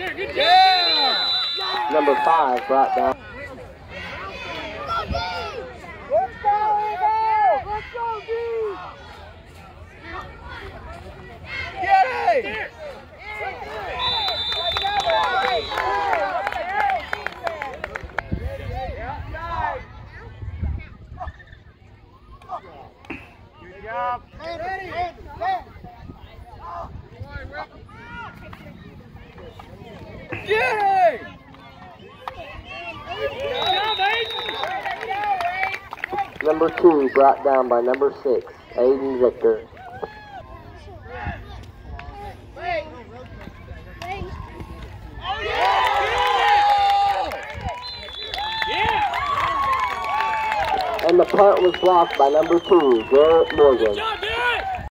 Number 5 brought down. Let's go, D! Yay! Good job. Yay! Number 2 brought down by number 6, Aiden Victor. And the punt was blocked by number 2, Garrett Morgan.